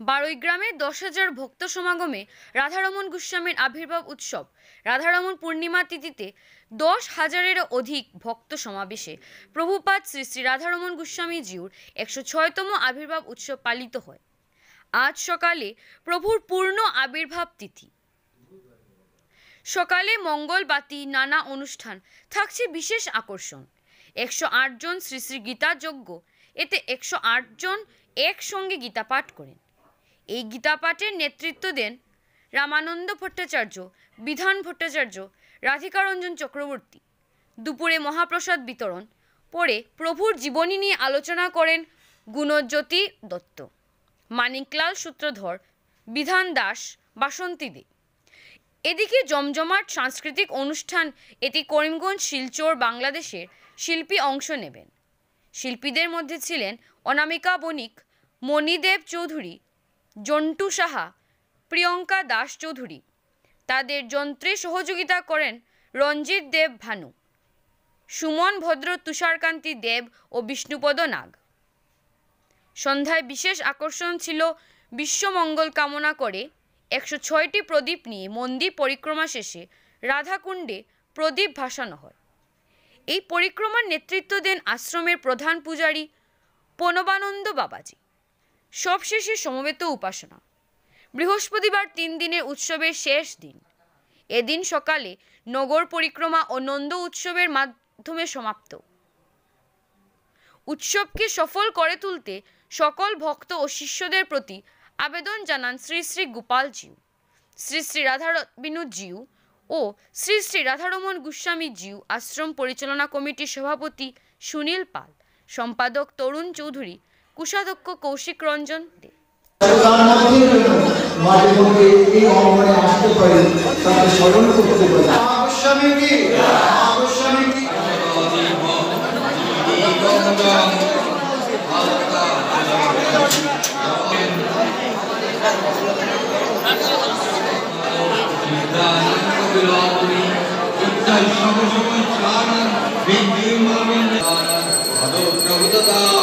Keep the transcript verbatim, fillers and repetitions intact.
বারৈগ্রামে দশ হাজার ভক্ত সমাগমে রাধারমণ গোস্বামীর আবির্ভাব উৎসব। রাধারমণ পূর্ণিমা তিথিতে দশ হাজারেরও অধিক ভক্ত সমাবেশে প্রভুপাদ শ্রী শ্রী রাধারমণ গোস্বামী জিউর একশো ছয়তম আবির্ভাব উৎসব পালিত হয়। আজ সকালে প্রভুর পূর্ণ আবির্ভাব তিথি। সকালে মঙ্গলবাতি নানা অনুষ্ঠান, থাকছে বিশেষ আকর্ষণ। একশো আট জন শ্রী শ্রী গীতা যজ্ঞ, এতে একশো আট জন একসঙ্গে গীতা পাঠ করেন। এই গীতা পাঠের নেতৃত্ব দেন রামানন্দ ভট্টাচার্য, বিধান ভট্টাচার্য, রাধিকারঞ্জন চক্রবর্তী। দুপুরে মহাপ্রসাদ বিতরণ, পরে প্রভুর জীবনী নিয়ে আলোচনা করেন গুণজ্যোতি দত্ত, মানিকলাল সূত্রধর, বিধান দাস, বাসন্তী দে। এদিকে জমজমাট সাংস্কৃতিক অনুষ্ঠান, এটি করিমগঞ্জ, শিলচর, বাংলাদেশের শিল্পী অংশ নেবেন। শিল্পীদের মধ্যে ছিলেন অনামিকা বণিক, মণিদেব চৌধুরী, জন্টু সাহা, প্রিয়ঙ্কা দাস চৌধুরী। তাদের যন্ত্রে সহযোগিতা করেন রঞ্জিত দেব ভানু, সুমন ভদ্র, তুষারকান্তি দেব ও বিষ্ণুপদ নাগ। সন্ধ্যায় বিশেষ আকর্ষণ ছিল বিশ্বমঙ্গল কামনা করে একশো ছয়টি প্রদীপ নিয়ে মন্দির পরিক্রমা শেষে রাধাকুণ্ডে প্রদীপ ভাসানো হয়। এই পরিক্রমার নেতৃত্ব দেন আশ্রমের প্রধান পূজারী প্রণবানন্দ বাবাজি। সবশেষে সমবেত উপাসনা। বৃহস্পতিবার তিন দিনের উৎসবের শেষ দিন। এদিন সকালে নগর পরিক্রমা ও নন্দ উৎসবের মাধ্যমে সমাপ্ত। উৎসবকে সফল করে তুলতে সকল ভক্ত ও শিষ্যদের প্রতি আবেদন জানান শ্রী শ্রী গোপাল জিউ, শ্রী শ্রী রাধাবিনোদ জিউ ও শ্রী শ্রী রাধারমণ গোস্বামী জিউ আশ্রম পরিচালনা কমিটির সভাপতি সুনীল পাল, সম্পাদক তরুণ চৌধুরী, কোষাধ্যক্ষ কৌশিক রঞ্জন দে। প্রভুতা